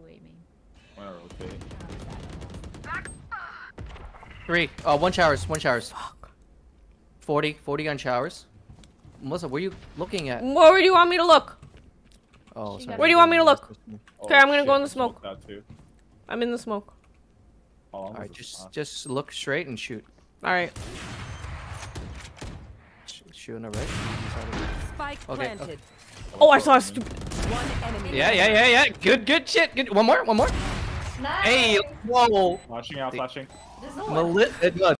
Wanna rotate? 3. One showers. One showers. Fuck. 40 on showers. Melissa, where are you looking at? Where do you want me to look? Oh, sorry. Where do you want me to look? Oh, Okay, I'm gonna go shit, in the smoke. That too. I'm in the smoke. All Alright, just look straight and shoot. Alright. Shooting it right. Spike Okay. planted. Oh, I saw a stupid. One enemy. Yeah. Good shit. Good. One more. Nice. Hey, whoa. Flashing out, flashing. There's no one. Melissa.